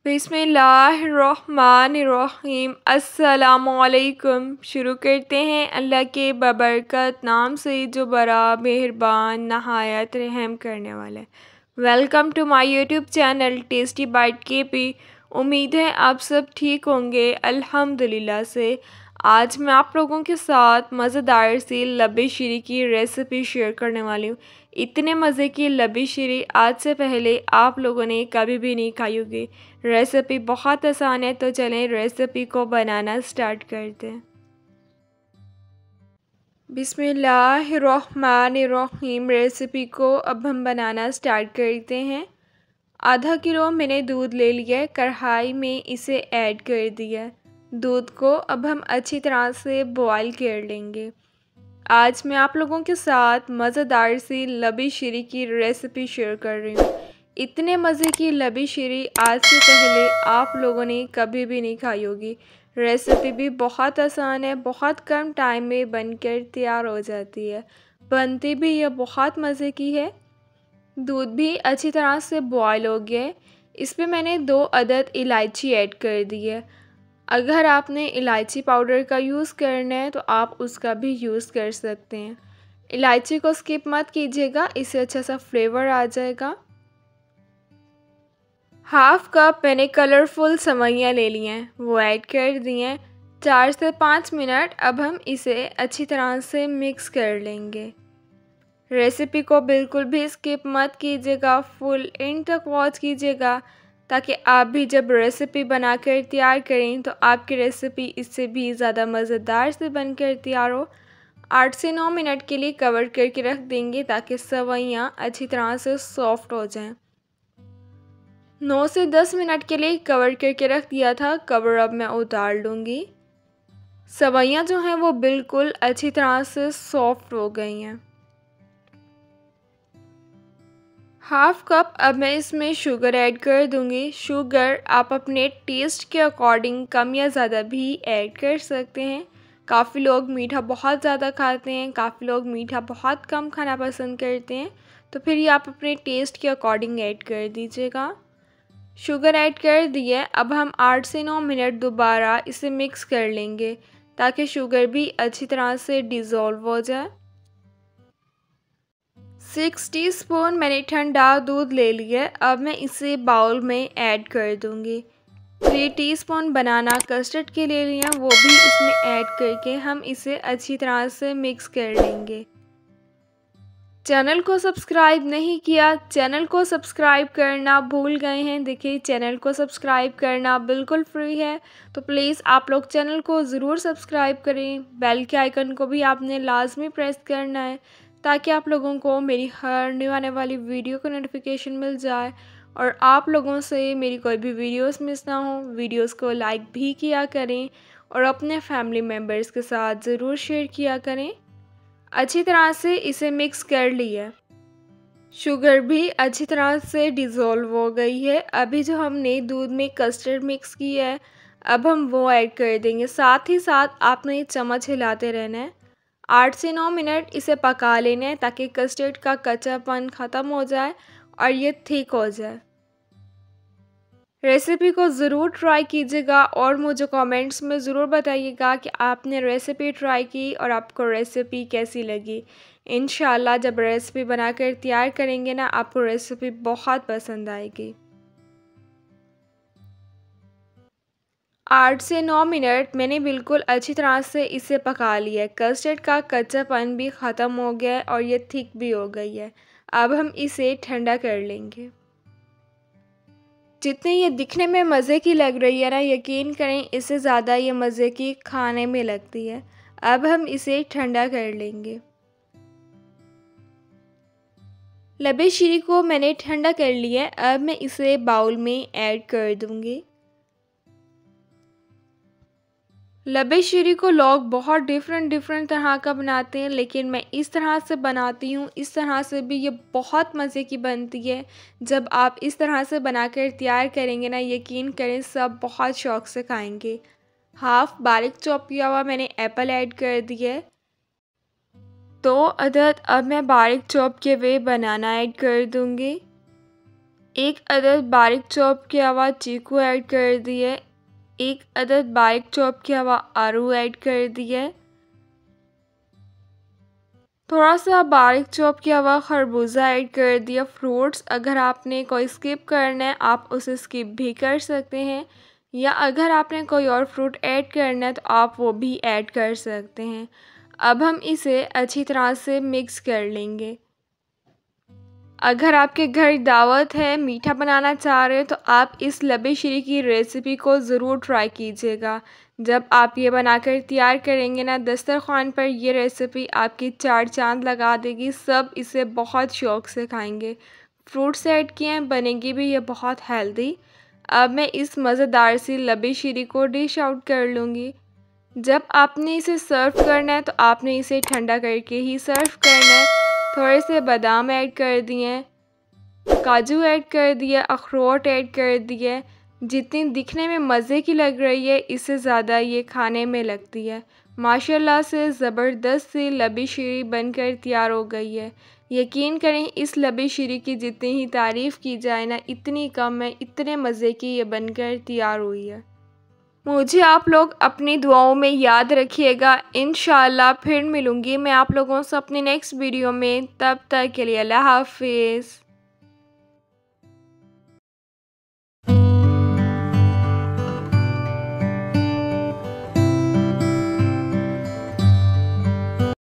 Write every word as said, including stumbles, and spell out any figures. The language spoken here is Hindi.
बिस्मिल्लाहिर्रहमानिर्रहीम। अस्सलामुअलैकुम। शुरू करते हैं अल्लाह के बबरकत नाम से जो बड़ा मेहरबान नहायत रहम करने वाला है। Welcome to my YouTube channel tasty bite के पी। उम्मीद है आप सब ठीक होंगे अल्हम्दुलिल्लाह से। आज मैं आप लोगों के साथ मज़ेदार सी लबी शीरी की रेसिपी शेयर करने वाली हूँ। इतने मज़े की लबी शीरी आज से पहले आप लोगों ने कभी भी नहीं खाई होगी। रेसिपी बहुत आसान है, तो चलें रेसिपी को बनाना स्टार्ट करते हैं। बिस्मिल्लाहिर्रहमानिर्रहीम। रेसिपी को अब हम बनाना स्टार्ट करते हैं। आधा किलो मैंने दूध ले लिया है, कढ़ाई में इसे ऐड कर दिया। दूध को अब हम अच्छी तरह से बॉईल कर लेंगे। आज मैं आप लोगों के साथ मज़ेदार सी लबी शीरी की रेसिपी शेयर कर रही हूँ। इतने मज़े की लबी शीरी आज से पहले आप लोगों ने कभी भी नहीं खाई होगी। रेसिपी भी बहुत आसान है, बहुत कम टाइम में बनकर तैयार हो जाती है। बनती भी यह बहुत मज़े की है। दूध भी अच्छी तरह से बॉयल हो गया है। इसमें मैंने दो अदद इलायची ऐड कर दी है। अगर आपने इलायची पाउडर का यूज़ करना है तो आप उसका भी यूज़ कर सकते हैं। इलायची को स्किप मत कीजिएगा, इससे अच्छा सा फ्लेवर आ जाएगा। हाफ कप मैंने कलरफुल सेवइयाँ ले लिए हैं, वो ऐड कर दिए हैं। चार से पाँच मिनट अब हम इसे अच्छी तरह से मिक्स कर लेंगे। रेसिपी को बिल्कुल भी स्किप मत कीजिएगा, फुल एंड तक वॉच कीजिएगा ताकि आप भी जब रेसिपी बनाकर तैयार करें तो आपकी रेसिपी इससे भी ज़्यादा मज़ेदार से बनकर तैयार हो। आठ से नौ मिनट के लिए कवर करके रख देंगे ताकि सेवइयाँ अच्छी तरह से सॉफ्ट हो जाएं। नौ से दस मिनट के लिए कवर करके रख दिया था। कवर अब मैं उतार लूँगी। सेवइयाँ जो हैं वो बिल्कुल अच्छी तरह से सॉफ्ट हो गई हैं। हाफ कप अब मैं इसमें शुगर ऐड कर दूंगी। शुगर आप अपने टेस्ट के अकॉर्डिंग कम या ज़्यादा भी ऐड कर सकते हैं। काफ़ी लोग मीठा बहुत ज़्यादा खाते हैं, काफ़ी लोग मीठा बहुत कम खाना पसंद करते हैं, तो फिर ये आप अपने टेस्ट के अकॉर्डिंग ऐड कर दीजिएगा। शुगर ऐड कर दिए। अब हम आठ से नौ मिनट दोबारा इसे मिक्स कर लेंगे ताकि शुगर भी अच्छी तरह से डिज़ोल्व हो जाए। सिक्स टीस्पून मैंने ठंडा दूध ले लिया। अब मैं इसे बाउल में ऐड कर दूंगी। थ्री टीस्पून बनाना कस्टर्ड के ले लिया, वो भी इसमें ऐड करके हम इसे अच्छी तरह से मिक्स कर लेंगे। चैनल को सब्सक्राइब नहीं किया, चैनल को सब्सक्राइब करना भूल गए हैं। देखिए, चैनल को सब्सक्राइब करना बिल्कुल फ्री है, तो प्लीज़ आप लोग चैनल को ज़रूर सब्सक्राइब करें। बेल के आइकन को भी आपने लाजमी प्रेस करना है ताकि आप लोगों को मेरी हर न्यू आने वाली वीडियो का नोटिफिकेशन मिल जाए और आप लोगों से मेरी कोई भी वीडियोस मिस ना हो। वीडियोस को लाइक भी किया करें और अपने फैमिली मेम्बर्स के साथ ज़रूर शेयर किया करें। अच्छी तरह से इसे मिक्स कर लिया। शुगर भी अच्छी तरह से डिज़ोल्व हो गई है। अभी जो हमने दूध में कस्टर्ड मिक्स किया है, अब हम वो ऐड कर देंगे। साथ ही साथ आपने चम्मच हिलाते रहना है। आठ से नौ मिनट इसे पका लेना है ताकि कस्टर्ड का कच्चापन ख़त्म हो जाए और ये थिक हो जाए। रेसिपी को ज़रूर ट्राई कीजिएगा और मुझे कमेंट्स में ज़रूर बताइएगा कि आपने रेसिपी ट्राई की और आपको रेसिपी कैसी लगी। इंशाल्लाह जब रेसिपी बनाकर तैयार करेंगे ना, आपको रेसिपी बहुत पसंद आएगी। आठ से नौ मिनट मैंने बिल्कुल अच्छी तरह से इसे पका लिया है। कस्टर्ड का कच्चापन भी ख़त्म हो गया है और ये थिक भी हो गई है। अब हम इसे ठंडा कर लेंगे। जितनी ये दिखने में मज़े की लग रही है ना, यकीन करें इससे ज़्यादा ये मज़े की खाने में लगती है। अब हम इसे ठंडा कर लेंगे। लबे शीरी को मैंने ठंडा कर लिया है। अब मैं इसे बाउल में ऐड कर दूंगी। लबे शीरी को लोग बहुत डिफरेंट डिफरेंट तरह का बनाते हैं, लेकिन मैं इस तरह से बनाती हूँ। इस तरह से भी ये बहुत मज़े की बनती है। जब आप इस तरह से बनाकर तैयार करेंगे ना, यकीन करें सब बहुत शौक़ से खाएंगे। हाफ बारीक चॉप किया हुआ मैंने एप्पल ऐड कर दिया है। दो अदद अब मैं बारीक चॉप किए हुए बनाना ऐड कर दूँगी। एक अदद बारीक चॉप किया हुआ चीकू ऐड कर दिए। एक अदद बारीक चॉप किया हुआ आलू ऐड कर दिए। थोड़ा सा बारीक चॉप किया हुआ खरबूजा ऐड कर दिया। फ्रूट्स अगर आपने कोई स्किप करना है आप उसे स्किप भी कर सकते हैं, या अगर आपने कोई और फ्रूट ऐड करना है तो आप वो भी ऐड कर सकते हैं। अब हम इसे अच्छी तरह से मिक्स कर लेंगे। अगर आपके घर दावत है, मीठा बनाना चाह रहे हो तो आप इस लबे शीरी की रेसिपी को ज़रूर ट्राई कीजिएगा। जब आप ये बनाकर तैयार करेंगे ना, दस्तरख़्वान पर ये रेसिपी आपकी चार चांद लगा देगी। सब इसे बहुत शौक़ से खाएंगे। फ्रूट्स ऐड किए हैं, बनेगी भी ये बहुत हेल्दी। अब मैं इस मज़ेदार सी लबे शीरी को डिश आउट कर लूँगी। जब आपने इसे सर्व करना है तो आपने इसे ठंडा करके ही सर्व करना है। थोड़े से बादाम ऐड कर दिए, काजू ऐड कर दिए, अखरोट ऐड कर दिए। जितनी दिखने में मज़े की लग रही है इससे ज़्यादा ये खाने में लगती है। माशाल्लाह से ज़बरदस्त सी लबी शीरी बनकर तैयार हो गई है। यकीन करें इस लबी शीरी की जितनी ही तारीफ़ की जाए ना इतनी कम है, इतने मज़े की ये बनकर तैयार हुई है। मुझे आप लोग अपनी दुआओं में याद रखिएगा। इंशाअल्लाह फिर मिलूँगी मैं आप लोगों से अपनी नेक्स्ट वीडियो में। तब तक के लिए अल्लाह हाफ़िज़।